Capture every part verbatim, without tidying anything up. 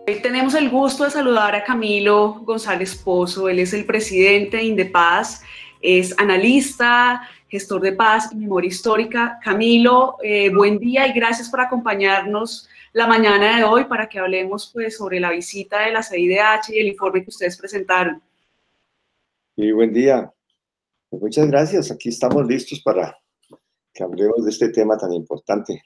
Hoy tenemos el gusto de saludar a Camilo González Pozo. Él es el presidente de Indepaz, es analista, gestor de paz y memoria histórica. Camilo, eh, buen día y gracias por acompañarnos la mañana de hoy para que hablemos pues, sobre la visita de la C I D H y el informe que ustedes presentaron. Y buen día. Pues muchas gracias. Aquí estamos listos para que hablemos de este tema tan importante.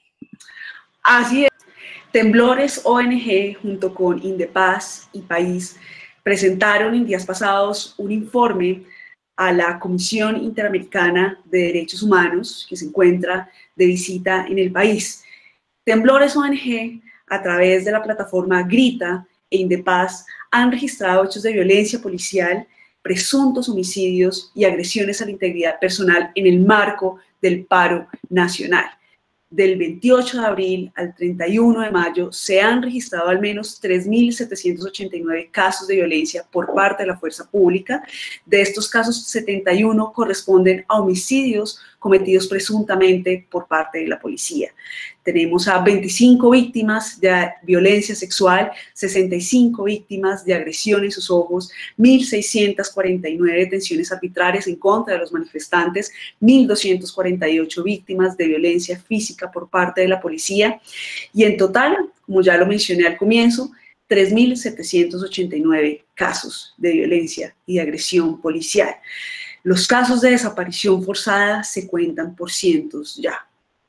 Así es. Temblores O N G junto con Indepaz y País presentaron en días pasados un informe a la Comisión Interamericana de Derechos Humanos que se encuentra de visita en el país. Temblores O N G, a través de la plataforma Grita e Indepaz, han registrado hechos de violencia policial, presuntos homicidios y agresiones a la integridad personal en el marco del paro nacional. Del veintiocho de abril al treinta y uno de mayo se han registrado al menos tres mil setecientos ochenta y nueve casos de violencia por parte de la fuerza pública. De estos casos, setenta y uno corresponden a homicidios cometidos presuntamente por parte de la policía. Tenemos a veinticinco víctimas de violencia sexual, sesenta y cinco víctimas de agresión en sus ojos, mil seiscientas cuarenta y nueve detenciones arbitrarias en contra de los manifestantes, mil doscientas cuarenta y ocho víctimas de violencia física por parte de la policía y en total, como ya lo mencioné al comienzo, tres mil setecientos ochenta y nueve casos de violencia y de agresión policial. Los casos de desaparición forzada se cuentan por cientos ya.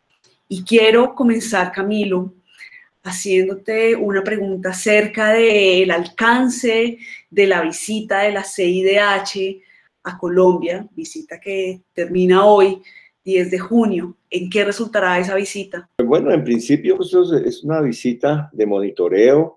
Y quiero comenzar, Camilo, haciéndote una pregunta acerca del alcance de la visita de la C I D H a Colombia, visita que termina hoy, diez de junio. ¿En qué resultará esa visita? Bueno, en principio pues, es una visita de monitoreo,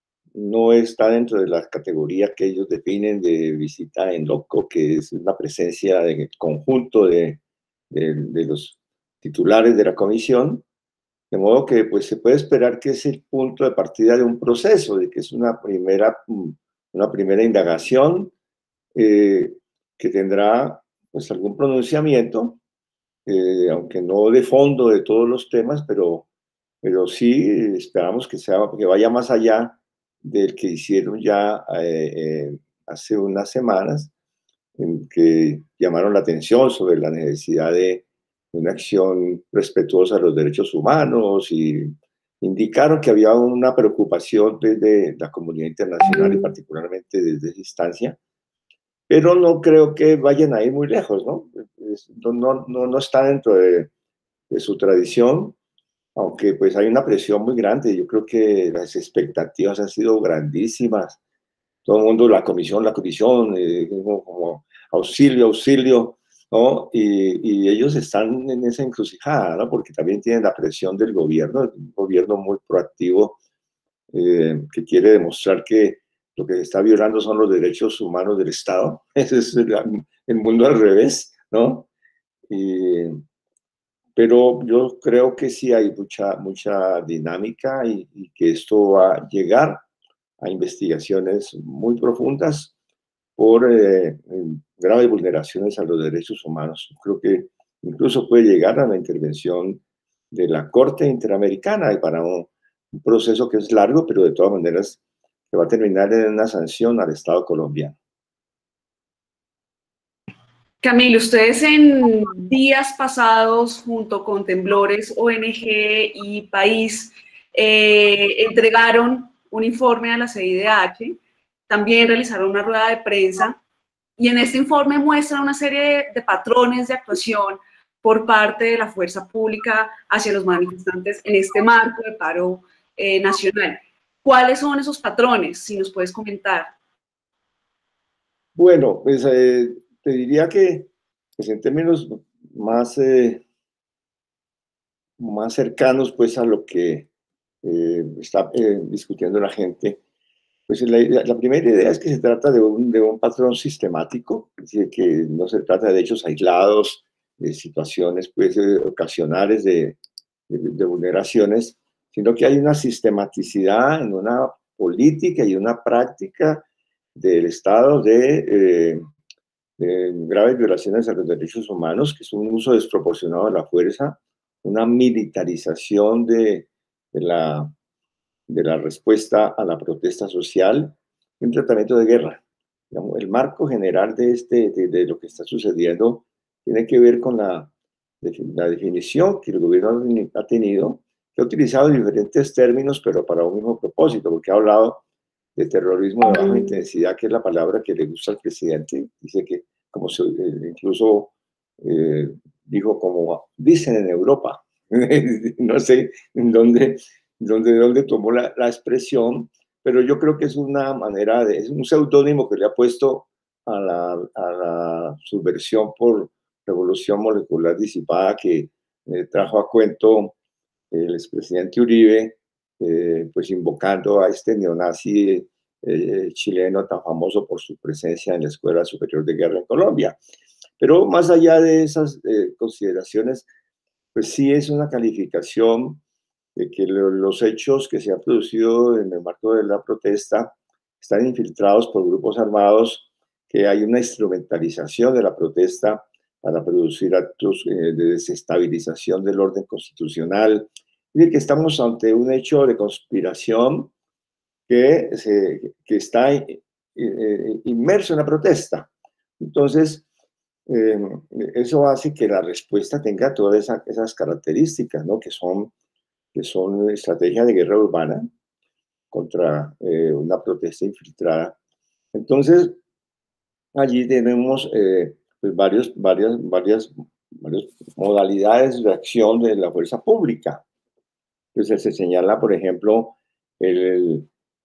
no está dentro de la categoría que ellos definen de visita en loco, que es una presencia en el conjunto de, de, de los titulares de la comisión, de modo que pues, se puede esperar que es el punto de partida de un proceso, de que es una primera, una primera indagación eh, que tendrá pues, algún pronunciamiento, eh, aunque no de fondo de todos los temas, pero, pero sí esperamos que, sea, que vaya más allá del que hicieron ya eh, eh, hace unas semanas, en que llamaron la atención sobre la necesidad de una acción respetuosa de los derechos humanos y indicaron que había una preocupación desde la comunidad internacional y particularmente desde esa instancia, pero no creo que vayan a ir muy lejos, ¿no? No, no, no está dentro de, de su tradición, aunque pues hay una presión muy grande. Yo creo que las expectativas han sido grandísimas. Todo el mundo, la comisión, la comisión, eh, como, como auxilio, auxilio, ¿no? Y, y ellos están en esa encrucijada, ¿no? Porque también tienen la presión del gobierno, un gobierno muy proactivo eh, que quiere demostrar que lo que se está violando son los derechos humanos del Estado. Ese es el, el mundo al revés, ¿no? Y, pero yo creo que sí hay mucha, mucha dinámica y, y que esto va a llegar a investigaciones muy profundas por eh, graves vulneraciones a los derechos humanos. Creo que incluso puede llegar a la intervención de la Corte Interamericana y para un, un proceso que es largo, pero de todas maneras que va a terminar en una sanción al Estado colombiano. Camilo, ustedes en días pasados, junto con Temblores O N G y País, eh, entregaron un informe a la C I D H, también realizaron una rueda de prensa, y en este informe muestran una serie de, de patrones de actuación por parte de la fuerza pública hacia los manifestantes en este marco de paro eh, nacional. ¿Cuáles son esos patrones? Si nos puedes comentar. Bueno, pues eh, te diría que pues en términos más, eh, más cercanos pues a lo que eh, está eh, discutiendo la gente, pues la, la, la primera idea es que se trata de un, de un patrón sistemático, es decir, que no se trata de hechos aislados, de situaciones pues eh, ocasionales de, de, de vulneraciones, sino que hay una sistematicidad en una política y una práctica del Estado de, eh, de graves violaciones a los derechos humanos, que es un uso desproporcionado de la fuerza, una militarización de, de, la, de la respuesta a la protesta social y un tratamiento de guerra. Digamos, el marco general de, este, de, de lo que está sucediendo tiene que ver con la, la definición que el gobierno ha tenido, que ha utilizado diferentes términos, pero para un mismo propósito, porque ha hablado de terrorismo de baja intensidad, que es la palabra que le gusta al presidente. Dice que, como se, eh, incluso eh, dijo, como dicen en Europa, no sé en dónde, dónde, dónde tomó la, la expresión, pero yo creo que es una manera, de, es un seudónimo que le ha puesto a la, a la subversión por revolución molecular disipada que eh, trajo a cuento el expresidente Uribe, eh, pues invocando a este neonazi eh, chileno tan famoso por su presencia en la Escuela Superior de Guerra en Colombia. Pero más allá de esas eh, consideraciones, pues sí es una calificación de que lo, los hechos que se han producido en el marco de la protesta están infiltrados por grupos armados, que hay una instrumentalización de la protesta para producir actos eh, de desestabilización del orden constitucional, y de que estamos ante un hecho de conspiración que, se, que está eh, eh, inmerso en la protesta. Entonces, eh, eso hace que la respuesta tenga todas esa, esas características, ¿no? Que son, que son estrategia de guerra urbana contra eh, una protesta infiltrada. Entonces, allí tenemos eh, pues varios, varias, varias, varias modalidades de acción de la fuerza pública. Entonces, se señala, por ejemplo, el,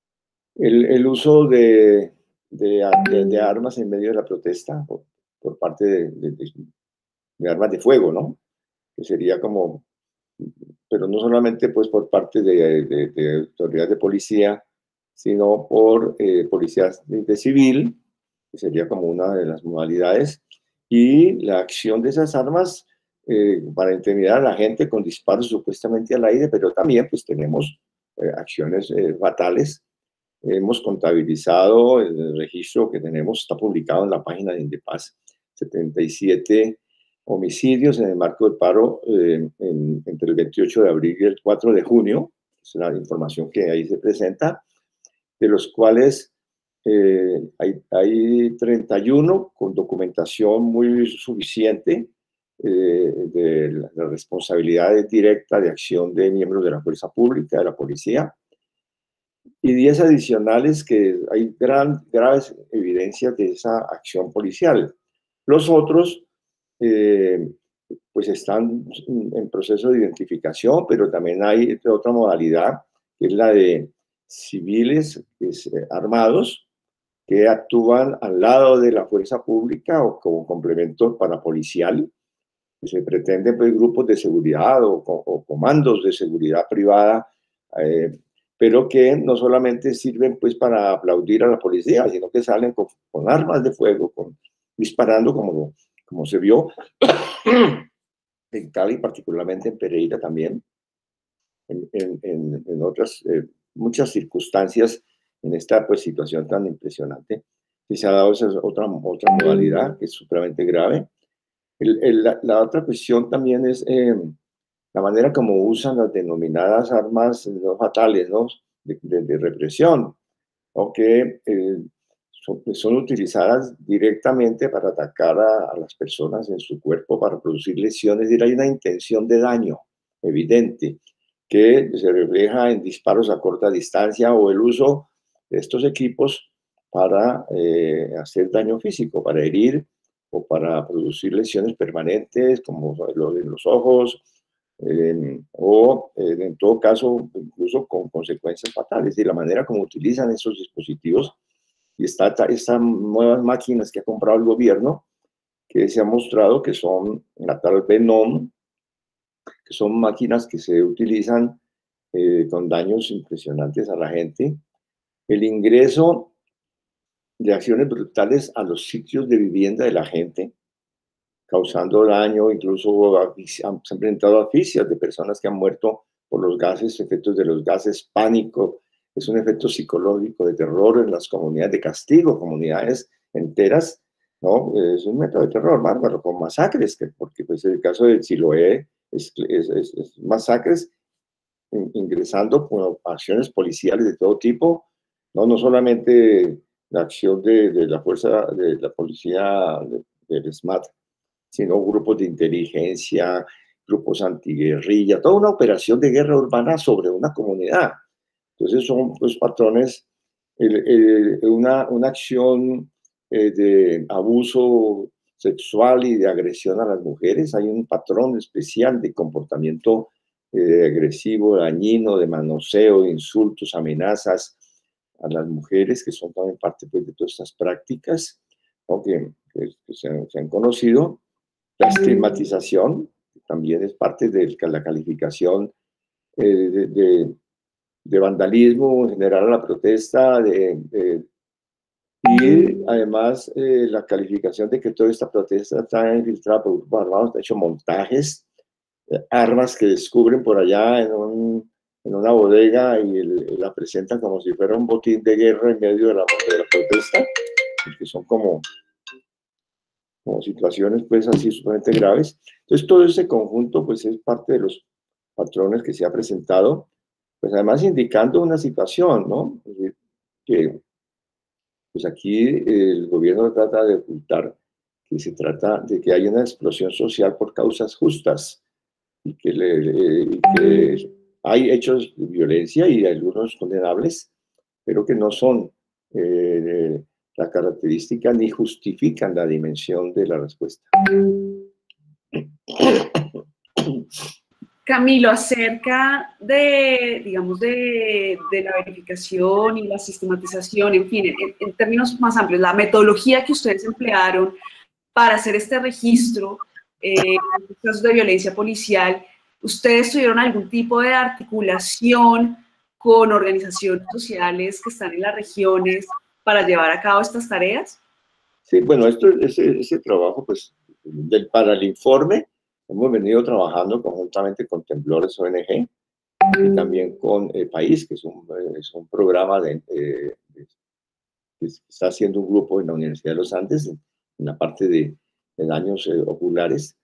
el, el uso de, de, de, de, armas en medio de la protesta por, por parte de, de, de, de armas de fuego, ¿no? Que sería como, pero no solamente pues por parte de, de, de autoridades de policía, sino por eh, policías de, de civil, que sería como una de las modalidades, y la acción de esas armas eh, para intimidar a la gente con disparos supuestamente al aire, pero también pues tenemos eh, acciones eh, fatales. Hemos contabilizado el registro que tenemos, está publicado en la página de Indepaz, setenta y siete homicidios en el marco del paro eh, en, entre el veintiocho de abril y el cuatro de junio, es la información que ahí se presenta, de los cuales eh, hay, hay treinta y uno con documentación muy suficiente eh, de la, la responsabilidad directa de acción de miembros de la fuerza pública, de la policía, y diez adicionales que hay gran, graves evidencias de esa acción policial. Los otros, eh, pues están en proceso de identificación, pero también hay otra modalidad, que es la de civiles pues, eh, armados que actúan al lado de la fuerza pública o como complemento parapolicial. Se pretenden pues, grupos de seguridad o, o comandos de seguridad privada, eh, pero que no solamente sirven pues, para aplaudir a la policía, sino que salen con, con armas de fuego, con, disparando como, como se vio en Cali, particularmente en Pereira también, en, en, en, en otras eh, muchas circunstancias en esta pues, situación tan impresionante. Y se ha dado esa otra, otra modalidad que es supremamente grave. El, el, la, la otra cuestión también es eh, la manera como usan las denominadas armas no fatales, ¿no? De, de, de represión, o que eh, son, son utilizadas directamente para atacar a, a las personas en su cuerpo, para producir lesiones. Es decir, hay una intención de daño evidente que se refleja en disparos a corta distancia o el uso de estos equipos para eh, hacer daño físico, para herir o para producir lesiones permanentes como lo de los ojos, eh, o eh, en todo caso incluso con consecuencias fatales. Y la manera como utilizan esos dispositivos y está estas nuevas máquinas que ha comprado el gobierno, que se ha mostrado que son la tal Venom, que son máquinas que se utilizan eh, con daños impresionantes a la gente. El ingreso de acciones brutales a los sitios de vivienda de la gente, causando daño, incluso se han enfrentado a asfixias de personas que han muerto por los gases, efectos de los gases, pánico, es un efecto psicológico de terror en las comunidades de castigo, comunidades enteras, ¿no? Es un método de terror bárbaro, con masacres, que, porque pues el caso de Siloé es, es, es, es masacres ingresando por acciones policiales de todo tipo, no, no solamente la acción de, de la fuerza de la policía de, del SMAT, sino grupos de inteligencia, grupos antiguerrilla, toda una operación de guerra urbana sobre una comunidad. Entonces son pues patrones, el, el, una, una acción eh, de abuso sexual y de agresión a las mujeres. Hay un patrón especial de comportamiento eh, agresivo, dañino, de manoseo, de insultos, amenazas a las mujeres, que son también parte pues, de todas estas prácticas, ¿no? que, que, que se, han, se han conocido. La estigmatización también es parte de la calificación eh, de, de, de vandalismo en general a la protesta, de, de, y además eh, la calificación de que toda esta protesta está infiltrada por grupos armados, de hecho montajes, eh, armas que descubren por allá en, un, en una bodega y el, la presentan como si fuera un botín de guerra en medio de la, de la protesta, que son como como situaciones pues así sumamente graves. Entonces todo ese conjunto pues es parte de los patrones que se ha presentado, pues además indicando una situación, ¿no? Es decir, que pues aquí el gobierno trata de ocultar que se trata de que hay una explosión social por causas justas y que, le, le, y que hay hechos de violencia y algunos condenables, pero que no son eh, la característica ni justifican la dimensión de la respuesta. Camilo, acerca de, digamos, de, de la verificación y la sistematización, en fin, en, en términos más amplios, la metodología que ustedes emplearon para hacer este registro eh, en casos de violencia policial, ¿ustedes tuvieron algún tipo de articulación con organizaciones sociales que están en las regiones para llevar a cabo estas tareas? Sí, bueno, esto, ese, ese trabajo, pues, del, para el informe, hemos venido trabajando conjuntamente con Temblores O N G y también con eh, País, que es un, es un programa de, eh, de, que está haciendo un grupo en la Universidad de los Andes, en, en la parte de, de daños eh, oculares.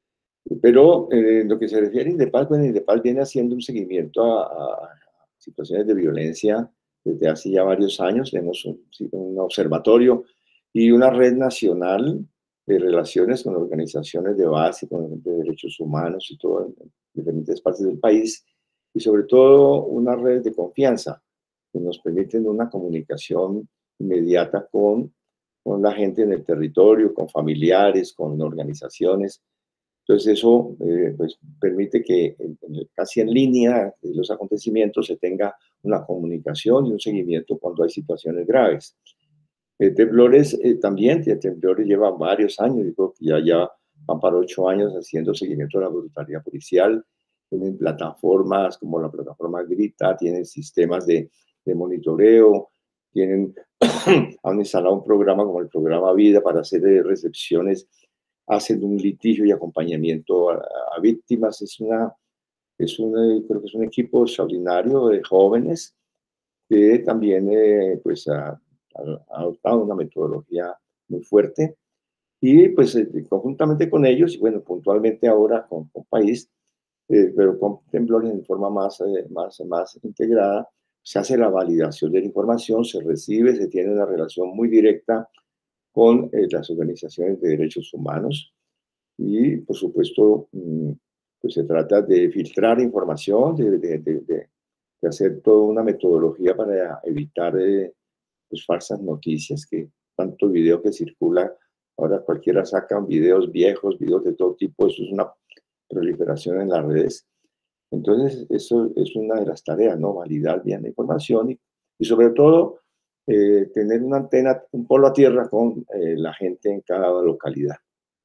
Pero eh, en lo que se refiere a Indepaz, bueno, Indepaz viene haciendo un seguimiento a, a situaciones de violencia desde hace ya varios años. Tenemos un, un observatorio y una red nacional de relaciones con organizaciones de base, con de derechos humanos y todo en diferentes partes del país, y sobre todo una red de confianza que nos permiten una comunicación inmediata con, con la gente en el territorio, con familiares, con organizaciones. Entonces eso eh, pues, permite que en, en, casi en línea de los acontecimientos se tenga una comunicación y un seguimiento cuando hay situaciones graves. Eh, temblores eh, también, Temblores lleva varios años, digo que ya, ya van para ocho años haciendo seguimiento de la brutalidad policial. Tienen plataformas como la plataforma Grita, tienen sistemas de, de monitoreo, tienen, han instalado un programa como el programa Vida para hacer recepciones, hacen un litigio y acompañamiento a, a víctimas. Es una, es un, creo que es un equipo extraordinario de jóvenes que también eh, pues, ha, ha adoptado una metodología muy fuerte y pues eh, conjuntamente con ellos y bueno, puntualmente ahora con, con País, eh, pero con Temblores en forma más, eh, más, más integrada, se hace la validación de la información, se recibe, se tiene una relación muy directa con eh, las organizaciones de derechos humanos y por supuesto mm, pues se trata de filtrar información, de, de, de, de de hacer toda una metodología para evitar eh, pues, falsas noticias, que tanto video que circula, ahora cualquiera saca videos viejos, videos de todo tipo, eso es una proliferación en las redes. Entonces, eso es una de las tareas, ¿no? Validar bien la información y, y sobre todo, eh, tener una antena, un polo a tierra con eh, la gente en cada localidad.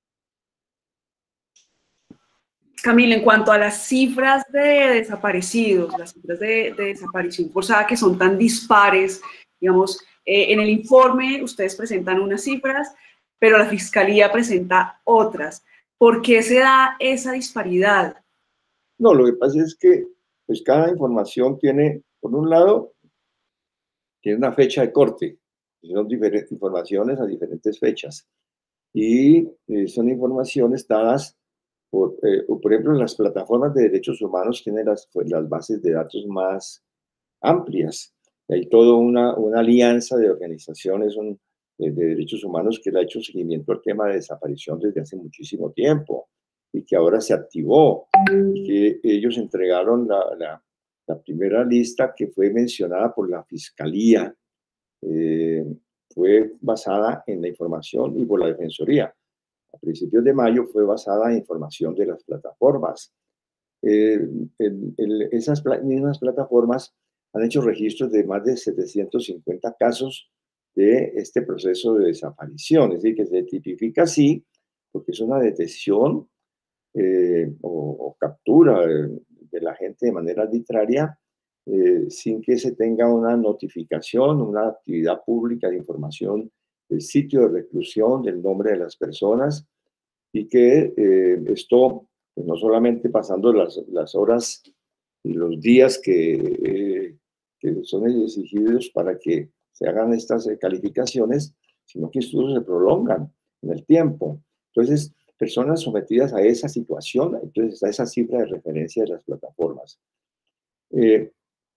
Camilo, en cuanto a las cifras de desaparecidos, las cifras de, de desaparición forzada que son tan dispares, digamos, eh, en el informe ustedes presentan unas cifras, pero la Fiscalía presenta otras. ¿Por qué se da esa disparidad? No, lo que pasa es que pues, cada información tiene, por un lado, tiene una fecha de corte, son diferentes informaciones a diferentes fechas, y eh, son informaciones dadas Por, eh, por ejemplo, las plataformas de derechos humanos tienen las, pues, las bases de datos más amplias. Hay toda una, una alianza de organizaciones un, de, de derechos humanos que le ha hecho seguimiento al tema de desaparición desde hace muchísimo tiempo y que ahora se activó y que ellos entregaron la, la, la primera lista que fue mencionada por la Fiscalía. Eh, fue basada en la información y por la Defensoría. A principios de mayo fue basada en información de las plataformas. Eh, el, el, esas pla mismas plataformas han hecho registros de más de setecientos cincuenta casos de este proceso de desaparición, es decir, que se tipifica así porque es una detención eh, o, o, captura de, de la gente de manera arbitraria eh, sin que se tenga una notificación, una actividad pública de información del sitio de reclusión, del nombre de las personas, y que eh, esto, pues no solamente pasando las, las horas y los días que, eh, que son exigidos para que se hagan estas eh, calificaciones, sino que incluso se prolongan en el tiempo. Entonces, personas sometidas a esa situación, entonces a esa cifra de referencia de las plataformas. Eh,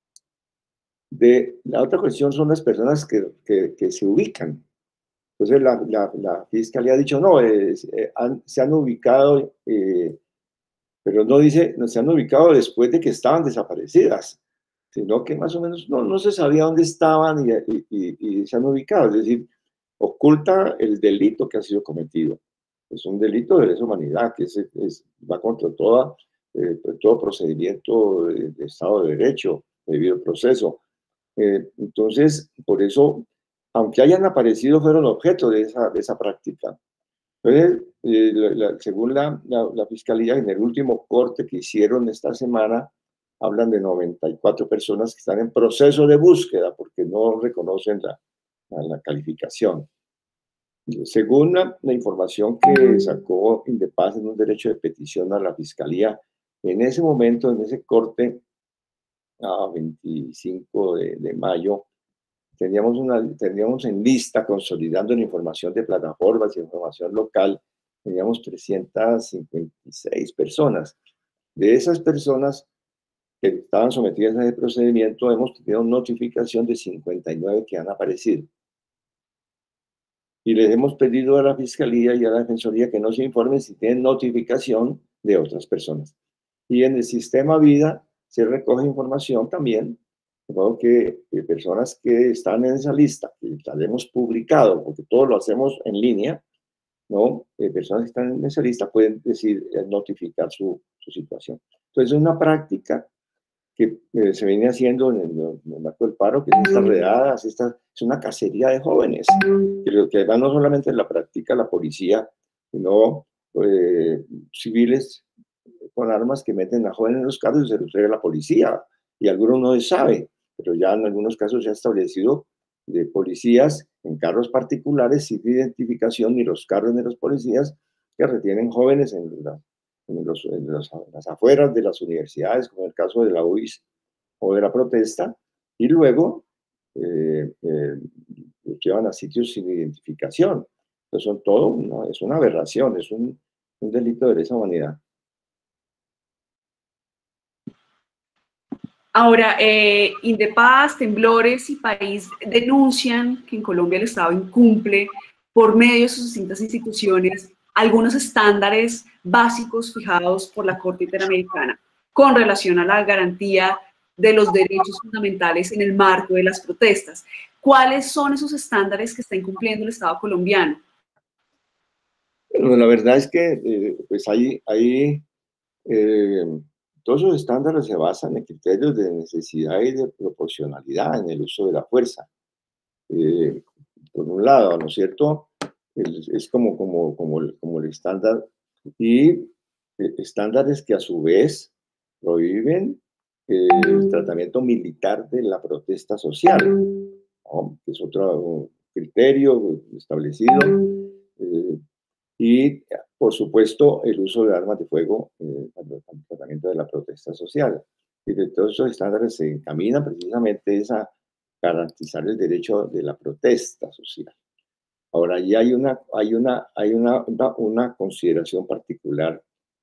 de, la otra cuestión son las personas que, que, que se ubican. Entonces la, la, la Fiscalía ha dicho, no, eh, han, se han ubicado, eh, pero no dice, no se han ubicado después de que estaban desaparecidas, sino que más o menos no, no se sabía dónde estaban y, y, y se han ubicado, es decir, oculta el delito que ha sido cometido. Es un delito de lesa humanidad que es, es, va contra toda, eh, todo procedimiento de, de Estado de Derecho, de debido proceso. Eh, entonces, por eso, aunque hayan aparecido, fueron objeto de esa, de esa práctica. Entonces, eh, la, la, según la, la, la Fiscalía, en el último corte que hicieron esta semana, hablan de noventa y cuatro personas que están en proceso de búsqueda porque no reconocen la, la, la calificación. Según la, la información que sacó Indepaz en un derecho de petición a la Fiscalía, en ese momento, en ese corte, a veinticinco de, de mayo, teníamos, una, teníamos en lista, consolidando la información de plataformas y información local, teníamos trescientas cincuenta y seis personas. De esas personas que estaban sometidas a ese procedimiento, hemos tenido notificación de cincuenta y nueve que han aparecido. Y les hemos pedido a la Fiscalía y a la Defensoría que nos informen si tienen notificación de otras personas. Y en el sistema Vida se recoge información también, de modo que, que personas que están en esa lista, que la hemos publicado, porque todo lo hacemos en línea, ¿no? Eh, personas que están en esa lista pueden decir, eh, notificar su, su situación. Entonces es una práctica que eh, se viene haciendo en el, en el marco del paro, que es estas redadas, esta, es una cacería de jóvenes, que, que además no solamente la practica la policía, sino eh, civiles con armas que meten a jóvenes en los carros y se los entrega a la policía, y algunos no sabe, pero ya en algunos casos se ha establecido de policías en carros particulares sin identificación, ni los carros ni los policías, que retienen jóvenes en la en, los, en, los, en las afueras de las universidades, como en el caso de la U I S o de la protesta, y luego eh, eh, los llevan a sitios sin identificación. Entonces son todo, una, es una aberración, es un, un delito de lesa humanidad. Ahora, eh, Indepaz, Temblores y País denuncian que en Colombia el Estado incumple por medio de sus distintas instituciones algunos estándares básicos fijados por la Corte Interamericana con relación a la garantía de los derechos fundamentales en el marco de las protestas. ¿Cuáles son esos estándares que está incumpliendo el Estado colombiano? Bueno, la verdad es que eh, pues hay, hay eh, todos esos estándares se basan en criterios de necesidad y de proporcionalidad en el uso de la fuerza. Eh, por un lado, ¿no es cierto? Es, es como, como, como, el, como el estándar, y eh, estándares que a su vez prohíben eh, el tratamiento militar de la protesta social, ¿no? Que es otro criterio establecido. Eh, y, por supuesto, el uso de armas de fuego eh, para el tratamiento de la protesta social. Y de todos esos estándares se encaminan precisamente a garantizar el derecho de la protesta social. Ahora, ahí hay una, hay una, hay una, una, una consideración particular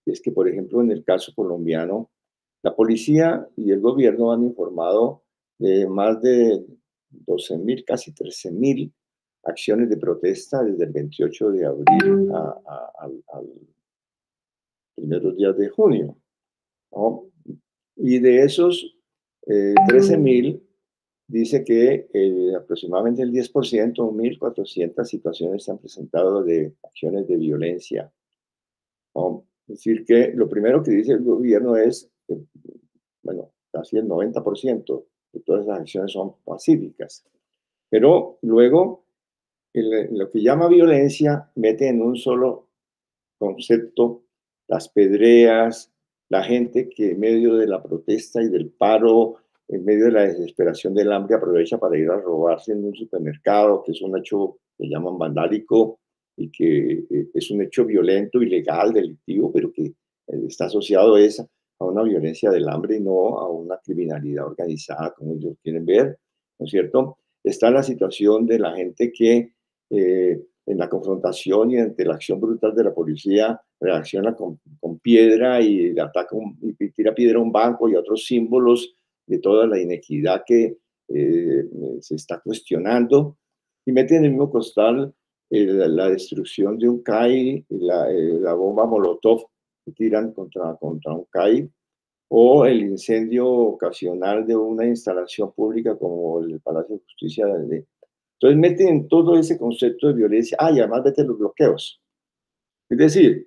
Y es que, por ejemplo, en el caso colombiano, la policía y el gobierno han informado de más de doce mil, casi trece mil acciones de protesta desde el veintiocho de abril a, a, al, al primeros días de junio, ¿no? Y de esos eh, trece mil, dice que eh, aproximadamente el diez por ciento, mil cuatrocientas situaciones se han presentado de acciones de violencia, ¿no? Es decir, que lo primero que dice el gobierno es, que, bueno, casi el noventa por ciento de todas esas acciones son pacíficas. Pero luego, el, lo que llama violencia mete en un solo concepto las pedreas, la gente que en medio de la protesta y del paro, en medio de la desesperación del hambre, aprovecha para ir a robarse en un supermercado, que es un hecho que llaman vandálico y que eh, es un hecho violento, ilegal, delictivo, pero que eh, está asociado es a una violencia del hambre y no a una criminalidad organizada, como ellos quieren ver, ¿no es cierto? Está la situación de la gente que eh, en la confrontación y ante la acción brutal de la policía reacciona con, con piedra y ataca un, y tira piedra a un banco y a otros símbolos de toda la inequidad que eh, se está cuestionando, y mete en el mismo costal eh, la, la, destrucción de un C A I, la, eh, la bomba Molotov que tiran contra, contra un C A I, o el incendio ocasional de una instalación pública como el Palacio de Justicia de, entonces meten en todo ese concepto de violencia. Ah, y además meten los bloqueos. Es decir,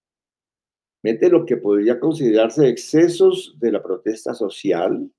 mete lo que podría considerarse excesos de la protesta social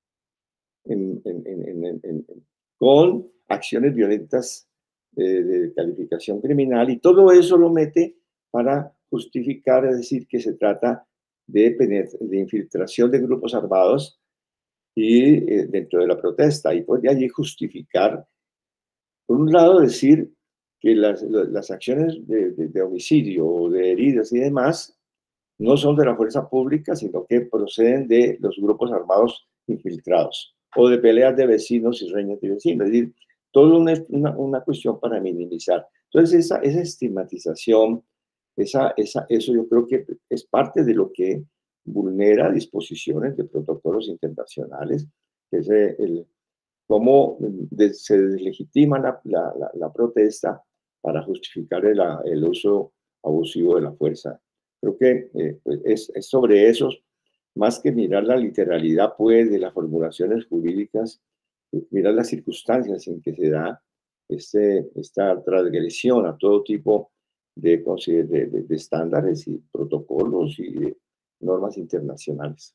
en, en, en, en, con acciones violentas eh, de calificación criminal, y todo eso lo mete para justificar, es decir, que se trata de, de infiltración de grupos armados y eh, dentro de la protesta, y puede allí justificar, por un lado, decir que las, las acciones de, de, de homicidio o de heridas y demás no son de la fuerza pública, sino que proceden de los grupos armados infiltrados o de peleas de vecinos y reñas de vecinos. Es decir, todo una, una, una cuestión para minimizar. Entonces, esa, esa estigmatización, esa, esa, eso yo creo que es parte de lo que vulnera disposiciones de protocolos internacionales, que es el, cómo de, se deslegitima la, la, la, la protesta para justificar el, el uso abusivo de la fuerza. Creo que eh, pues es, es sobre eso, más que mirar la literalidad pues, de las formulaciones jurídicas, mirar las circunstancias en que se da este, esta transgresión a todo tipo de, de, de, de estándares y protocolos y de normas internacionales.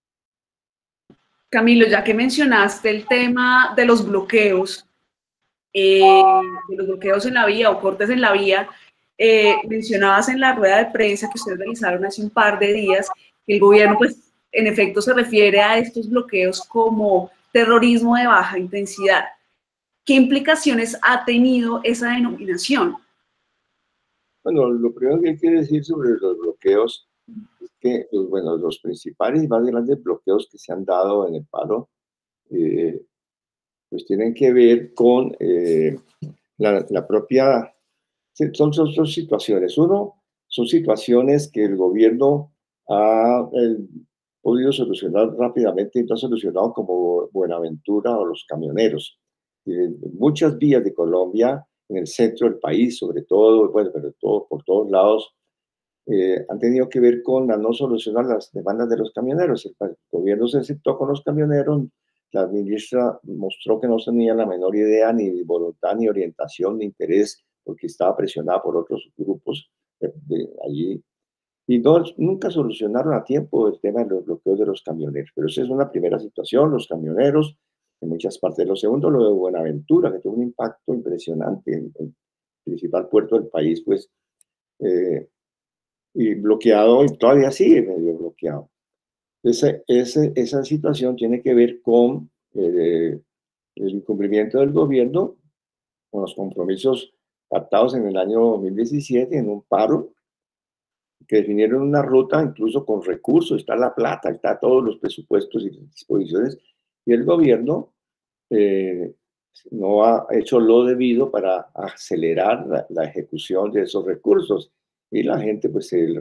Camilo, ya que mencionaste el tema de los bloqueos, eh, de los bloqueos en la vía o cortes en la vía, eh, mencionabas en la rueda de prensa que ustedes realizaron hace un par de días que el gobierno, pues, en efecto se refiere a estos bloqueos como terrorismo de baja intensidad. ¿Qué implicaciones ha tenido esa denominación? Bueno, lo primero que hay que decir sobre los bloqueos es que, pues, bueno, los principales y más grandes bloqueos que se han dado en el paro, eh, pues tienen que ver con eh, la, la propia, son, son dos situaciones. Uno, son situaciones que el gobierno ha eh, podido solucionar rápidamente y no ha solucionado, como Buenaventura o los camioneros. Eh, muchas vías de Colombia, en el centro del país, sobre todo, bueno, pero todo, por todos lados, eh, han tenido que ver con la no solucionar las demandas de los camioneros. El, el gobierno se aceptó con los camioneros, la ministra mostró que no tenía la menor idea, ni voluntad, ni orientación, ni interés, porque estaba presionada por otros grupos de, de allí, y no, nunca solucionaron a tiempo el tema de los bloqueos de los camioneros. Pero esa es una primera situación, los camioneros en muchas partes. Lo segundo, lo de Buenaventura, que tuvo un impacto impresionante en el principal puerto del país, pues, eh, y bloqueado, y todavía sigue medio bloqueado. Ese, ese, esa situación tiene que ver con eh, el incumplimiento del gobierno con los compromisos pactados en el año dos mil diecisiete en un paro, que definieron una ruta incluso con recursos, está la plata, está todos los presupuestos y disposiciones, y el gobierno eh, no ha hecho lo debido para acelerar la, la ejecución de esos recursos, y la gente pues se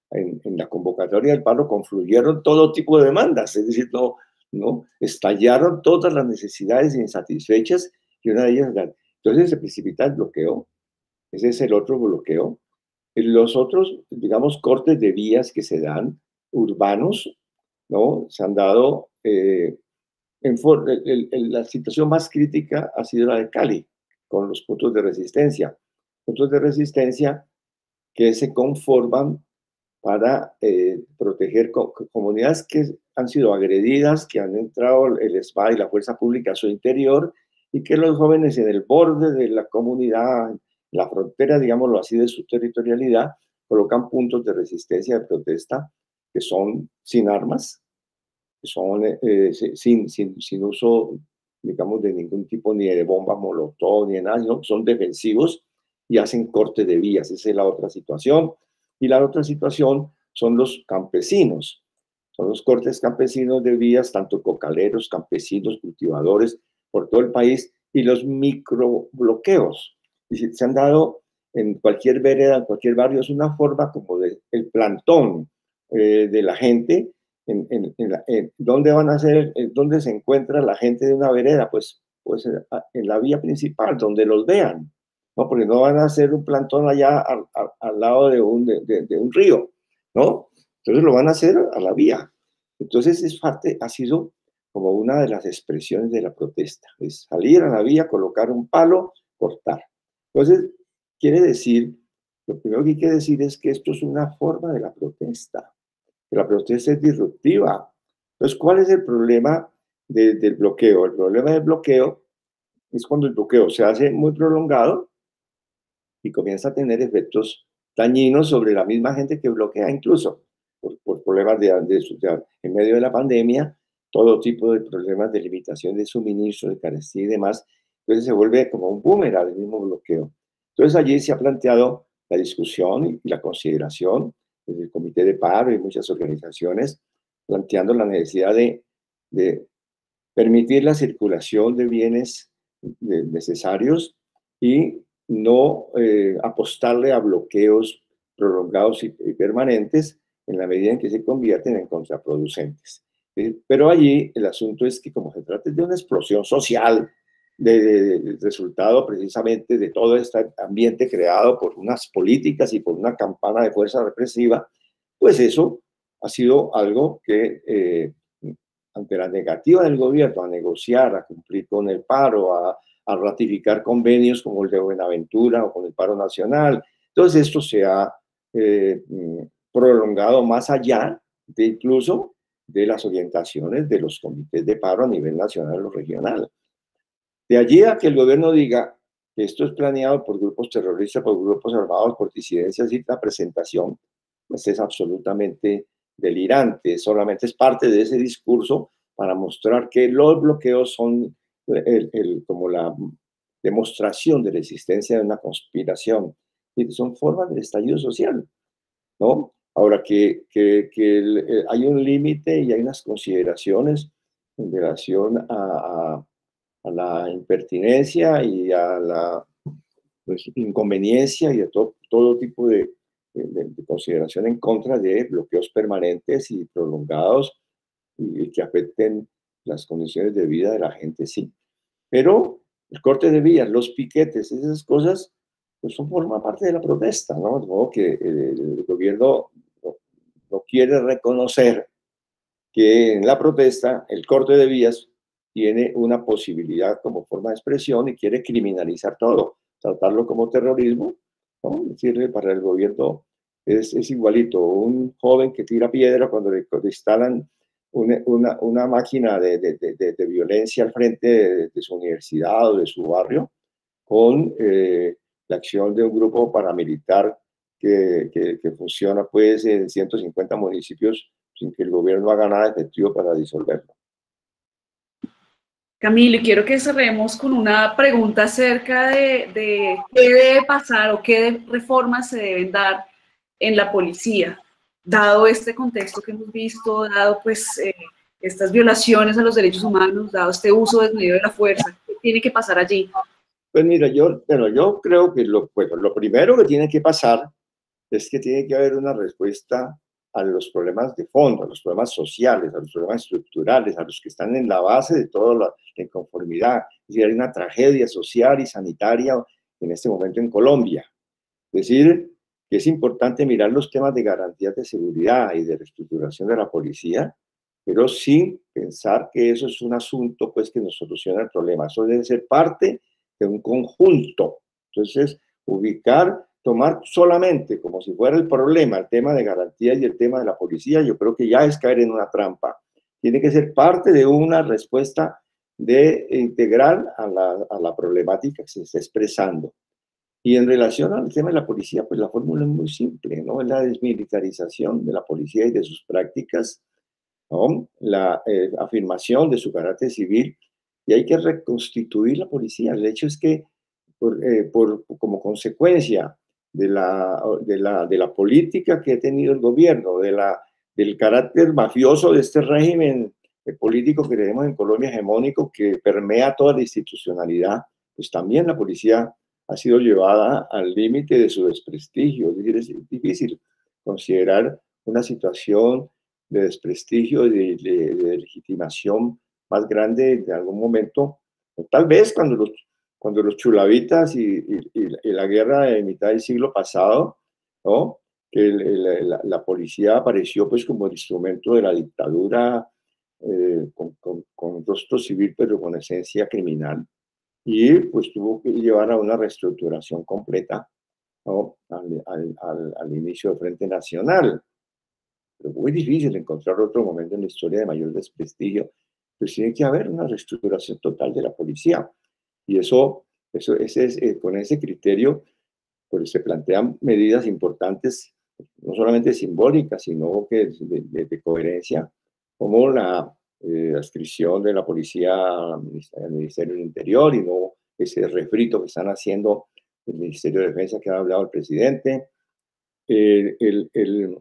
en, en la convocatoria del paro confluyeron todo tipo de demandas, es decir, no, no estallaron todas las necesidades insatisfechas y una de ellas, entonces se precipita el bloqueo, ese es el otro bloqueo. Los otros, digamos, cortes de vías que se dan, urbanos, ¿no? Se han dado, eh, en for, el, el, la situación más crítica ha sido la de Cali, con los puntos de resistencia. Puntos de resistencia que se conforman para eh, proteger co comunidades que han sido agredidas, que han entrado el S B A y la fuerza pública a su interior, y que los jóvenes en el borde de la comunidad, la frontera, digámoslo así, de su territorialidad, colocan puntos de resistencia, de protesta, que son sin armas, que son eh, sin, sin, sin uso, digamos, de ningún tipo, ni de bombas molotov, ni de nada, ¿no? Son defensivos y hacen corte de vías. Esa es la otra situación. Y la otra situación son los campesinos. Son los cortes campesinos de vías, tanto cocaleros, campesinos, cultivadores, por todo el país, y los microbloqueos. Y se han dado en cualquier vereda, en cualquier barrio, es una forma como de el plantón eh, de la gente. En, en, en, la, en dónde van a ser, en dónde se encuentra la gente de una vereda, pues, pues en, en la vía principal, donde los vean, ¿no? Porque no van a hacer un plantón allá al, al, al lado de un, de, de, de un río, ¿no? Entonces lo van a hacer a la vía. Entonces es parte, ha sido como una de las expresiones de la protesta, es salir a la vía, colocar un palo, cortar. Entonces, quiere decir, lo primero que hay que decir es que esto es una forma de la protesta, que la protesta es disruptiva. Entonces, ¿cuál es el problema de, del bloqueo? El problema del bloqueo es cuando el bloqueo se hace muy prolongado y comienza a tener efectos dañinos sobre la misma gente que bloquea, incluso por, por problemas de, de, de, en medio de la pandemia, todo tipo de problemas de limitación de suministro, de carestía y demás. Entonces se vuelve como un boomerang el mismo bloqueo. Entonces allí se ha planteado la discusión y la consideración desde el Comité de Paro y muchas organizaciones, planteando la necesidad de, de permitir la circulación de bienes necesarios y no eh, apostarle a bloqueos prolongados y, y permanentes en la medida en que se convierten en contraproducentes. Eh, pero allí el asunto es que como se trata de una explosión social, de, de, de resultado precisamente de todo este ambiente creado por unas políticas y por una campana de fuerza represiva, pues eso ha sido algo que eh, ante la negativa del gobierno a negociar, a cumplir con el paro, a, a ratificar convenios como el de Buenaventura o con el paro nacional. Entonces esto se ha eh, prolongado más allá de incluso de las orientaciones de los comités de paro a nivel nacional o regional. De allí a que el gobierno diga que esto es planeado por grupos terroristas, por grupos armados, por disidencias y la presentación, pues es absolutamente delirante, solamente es parte de ese discurso para mostrar que los bloqueos son el, el, como la demostración de la existencia de una conspiración, y son formas del estallido social, ¿no? Ahora que, que, que el, hay un límite y hay unas consideraciones en relación a, a, a la impertinencia y a la pues, inconveniencia y a to, todo tipo de, de, de consideración en contra de bloqueos permanentes y prolongados y que afecten las condiciones de vida de la gente, sí. Pero el corte de vías, los piquetes, esas cosas, pues son forma parte de la protesta, ¿no? De modo que el gobierno no, no quiere reconocer que en la protesta el corte de vías tiene una posibilidad como forma de expresión y quiere criminalizar todo, tratarlo como terrorismo, ¿no? Es decir, para el gobierno es, es igualito. Un joven que tira piedra cuando le, cuando instalan una, una, una máquina de, de, de, de violencia al frente de, de su universidad o de su barrio, con eh, la acción de un grupo paramilitar que, que, que funciona pues en ciento cincuenta municipios sin que el gobierno haga nada efectivo para disolverlo. Camilo, quiero que cerremos con una pregunta acerca de, de qué debe pasar o qué reformas se deben dar en la policía, dado este contexto que hemos visto, dado pues eh, estas violaciones a los derechos humanos, dado este uso desmedido de la fuerza. ¿Qué tiene que pasar allí? Pues mira, yo, bueno, yo creo que lo, bueno, lo primero que tiene que pasar es que tiene que haber una respuesta a los problemas de fondo, a los problemas sociales, a los problemas estructurales, a los que están en la base de toda la inconformidad. Es decir, hay una tragedia social y sanitaria en este momento en Colombia. Es decir, que es importante mirar los temas de garantías de seguridad y de reestructuración de la policía, pero sin pensar que eso es un asunto pues, que nos soluciona el problema. Eso debe ser parte de un conjunto. Entonces, ubicar, tomar solamente como si fuera el problema el tema de garantías y el tema de la policía, yo creo que ya es caer en una trampa. Tiene que ser parte de una respuesta de, integral a la, a la problemática que se está expresando. Y en relación al tema de la policía, pues la fórmula es muy simple, ¿no? Es la desmilitarización de la policía y de sus prácticas, ¿no? La eh, afirmación de su carácter civil, y hay que reconstituir la policía. El hecho es que, por, eh, por, como consecuencia de la, de, la, de la política que ha tenido el gobierno, de la, del carácter mafioso de este régimen político que tenemos en Colombia, hegemónico, que permea toda la institucionalidad, pues también la policía ha sido llevada al límite de su desprestigio. Es decir, es difícil considerar una situación de desprestigio, de, de, de legitimación más grande en algún momento, tal vez cuando los, cuando los chulavitas y, y, y la guerra de mitad del siglo pasado, ¿no? Que el, el, la, la policía apareció pues como el instrumento de la dictadura, eh, con, con, con rostro civil pero con esencia criminal, y pues tuvo que llevar a una reestructuración completa, ¿no? al, al, al, al inicio del Frente Nacional. Pero muy difícil encontrar otro momento en la historia de mayor desprestigio. Pues tiene que haber una reestructuración total de la policía. Y eso, eso ese es, eh, con ese criterio, pues se plantean medidas importantes, no solamente simbólicas, sino que de, de, de coherencia, como la eh, adscripción de la policía al Ministerio, al Ministerio del Interior, y no ese refrito que están haciendo el Ministerio de Defensa que ha hablado el presidente, eh, el, el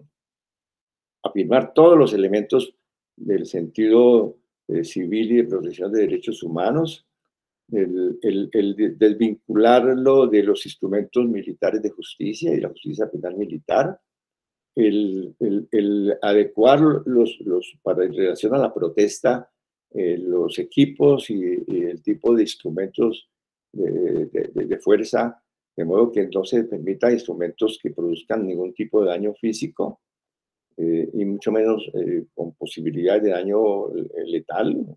afirmar todos los elementos del sentido eh, civil y de protección de derechos humanos, el, el, el desvincularlo de los instrumentos militares de justicia y la justicia penal militar, el, el, el adecuar los, los, para en relación a la protesta, eh, los equipos y, y el tipo de instrumentos de, de, de fuerza, de modo que no se permita instrumentos que produzcan ningún tipo de daño físico, eh, y mucho menos eh, con posibilidad de daño letal.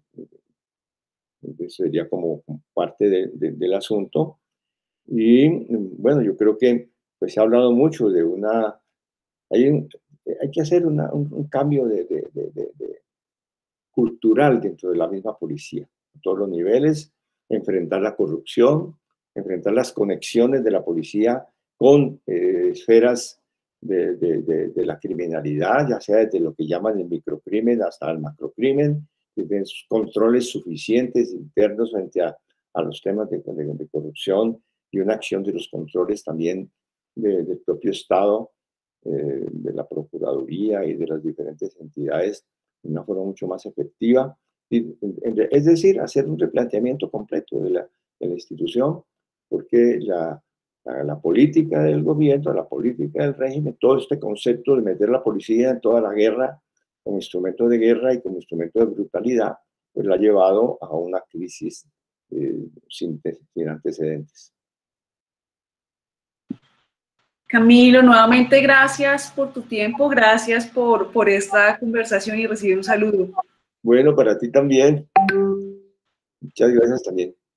Eso sería como parte de, de, del asunto. Y bueno, yo creo que pues, se ha hablado mucho de una... Hay, un, hay que hacer una, un, un cambio de, de, de, de, de cultural dentro de la misma policía, a todos los niveles, enfrentar la corrupción, enfrentar las conexiones de la policía con eh, esferas de, de, de, de la criminalidad, ya sea desde lo que llaman el microcrimen hasta el macrocrimen, tienen controles suficientes internos frente a, a los temas de, de, de corrupción, y una acción de los controles también de, del propio Estado, eh, de la Procuraduría y de las diferentes entidades de una forma mucho más efectiva. Y, es decir, hacer un replanteamiento completo de la, de la institución, porque la, la, la política del gobierno, la política del régimen, todo este concepto de meter la policía en toda la guerra, como instrumento de guerra y como instrumento de brutalidad, pues la ha llevado a una crisis eh, sin, sin antecedentes. Camilo, nuevamente gracias por tu tiempo, gracias por, por esta conversación y recibir un saludo. Bueno, para ti también. Muchas gracias también.